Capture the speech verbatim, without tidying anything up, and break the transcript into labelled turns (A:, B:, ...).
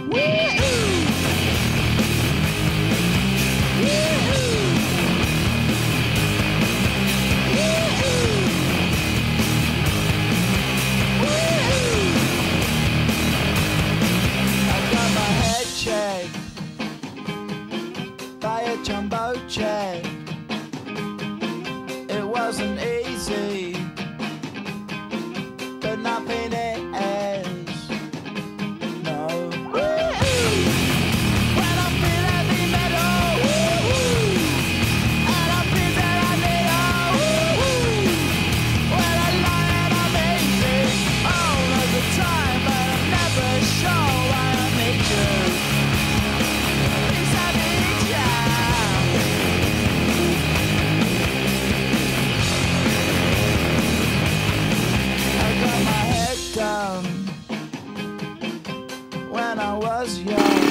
A: By a jumbo jet. It wasn't easy, but nothing is. No. When I feel heavy metal, and I feel that I need a when I lie and I'm easy all of the time, but I'm never sure why I need you. Down when I was young.